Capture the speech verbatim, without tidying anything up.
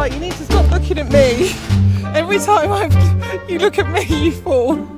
Right, you need to stop looking at me. Every time I, you look at me, you fall.